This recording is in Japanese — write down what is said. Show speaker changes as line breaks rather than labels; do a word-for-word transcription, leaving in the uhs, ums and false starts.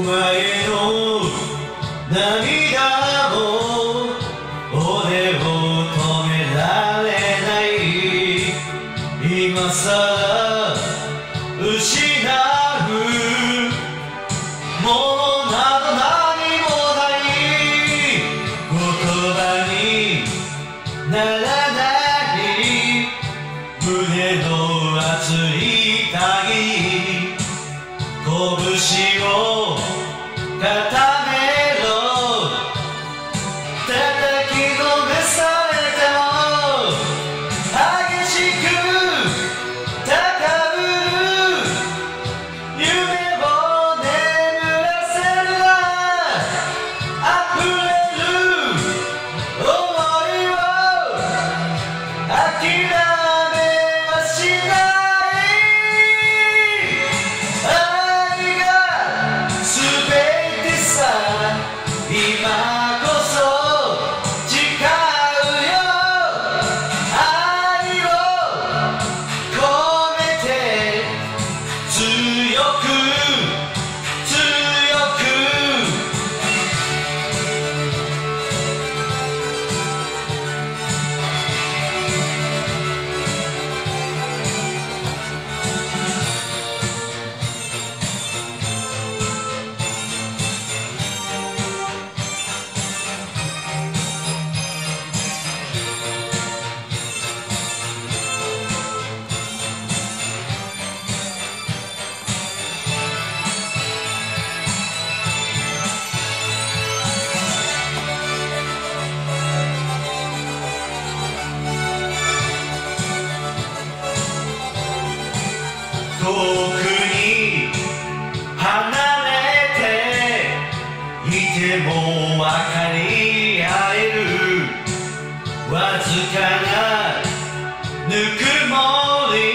前の涙も俺を止められない。今さら失うものなど何もない。言葉にならない胸の熱い限り拳を固めろ。叩きのめされても激しく高ぶる夢を眠らせるな。溢れる想いを諦めはしない愛が全てさ。今こそ誓うよ。愛を込めて強く強く。遠くに離れていても分かり合えるわずかなぬくもり。